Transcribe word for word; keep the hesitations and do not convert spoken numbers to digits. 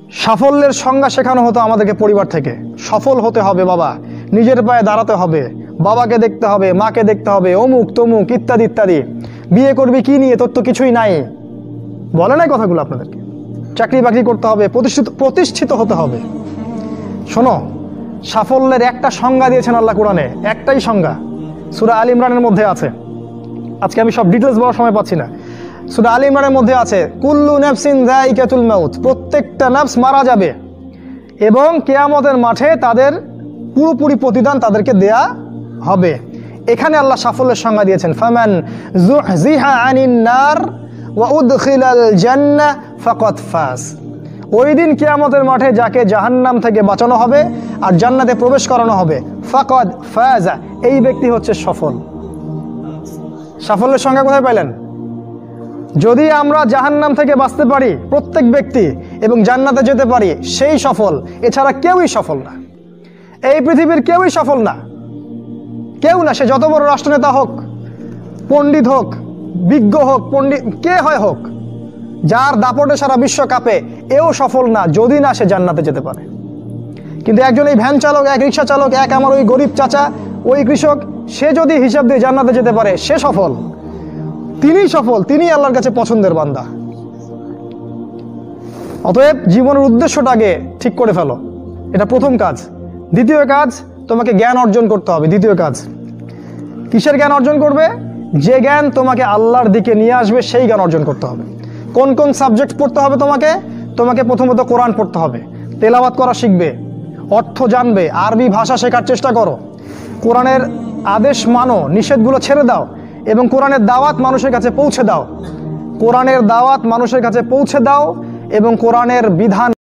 সাফল্যের সংজ্ঞা শেখানো হতো আমাদেরকে পরিবার থেকে। সফল হতে হবে বাবা, নিজের পায়ে দাঁড়াতে হবে, বাবাকে দেখতে হবে, মাকে দেখতে হবে, অমুক তমুক ইত্যাদি ইত্যাদি। বিয়ে করবি কি নিয়ে, তোর তো কিছুই নাই, বলে নাই কথাগুলো আপনাদেরকে। চাকরি বাকরি করতে হবে, প্রতিষ্ঠিত প্রতিষ্ঠিত হতে হবে। শোনো, সাফল্যের একটা সংজ্ঞা দিয়েছেন আল্লাহ কোরআনে, একটাই সংজ্ঞা, সূরা আল ইমরানের মধ্যে আছে। আজকে আমি সব ডিটেলস বলার সময় পাচ্ছি না। সূরা আল ইমরানের মধ্যে আছে, কুল্লু নাফসিন যায়িকাতুল মাউত, প্রত্যেকটা নফস মারা যাবে এবং কিয়ামতের মাঠে তাদের পুরোপুরি প্রতিদান তাদেরকে দেয়া হবে। এখানে আল্লাহ সাফল্যের সংজ্ঞা দিয়েছেন, ফামান যুহজিহা আনিন নার ওয়া উদখিলাল জান্নাহ ফাকাদ ফাজ। ওই দিন কিয়ামতের মাঠে যাকে জাহান্নাম থেকে বাঁচানো হবে আর জান্নাতে প্রবেশ করানো হবে, ফাকাদ ফাজা, এই ব্যক্তি হচ্ছে সফল। সাফল্যের সংজ্ঞা কোথায় পাইলেন? যদি আমরা জাহান্নাম থেকে বাঁচতে পারি প্রত্যেক ব্যক্তি এবং জান্নাতে যেতে পারি, সেই সফল। এছাড়া কেউই সফল না, এই পৃথিবীর কেউই সফল না, কেউ না। সে যত বড় রাষ্ট্রনেতা হোক, পণ্ডিত হোক, বিজ্ঞ হোক, পণ্ডিত কে হয় হোক, যার দাপটে সারা বিশ্ব কাঁপে, এও সফল না যদি না সে জান্নাতে যেতে পারে। কিন্তু একজন এই ভ্যান চালক, এক রিক্সা চালক, এক আমার ওই গরিব চাচা, ওই কৃষক, সে যদি হিসাব দিয়ে জান্নাতে যেতে পারে, সে সফল, তিনিই সফল, তিনিই আল্লাহর কাছে পছন্দের বান্দা। অতএব জীবনের উদ্দেশ্যটাকে ঠিক করে ফেলো, এটা প্রথম কাজ। দ্বিতীয় কাজ, তোমাকে জ্ঞান অর্জন করতে হবে। দ্বিতীয় কাজ, কিসের জ্ঞান অর্জন করবে? যে জ্ঞান তোমাকে আল্লাহর দিকে নিয়ে আসবে, সেই জ্ঞান অর্জন করতে হবে। কোন কোন সাবজেক্ট পড়তে হবে তোমাকে? তোমাকে প্রথমত কোরআন পড়তে হবে, তেলাওয়াত করা শিখবে, অর্থ জানবে, আরবি ভাষা শেখার চেষ্টা করো, কোরআনের আদেশ মানো, নিষেধগুলো ছেড়ে দাও এবং কোরআনের দাওয়াত মানুষের কাছে পৌঁছে দাও। কোরআনের দাওয়াত মানুষের কাছে পৌঁছে দাও এবং কোরআনের বিধান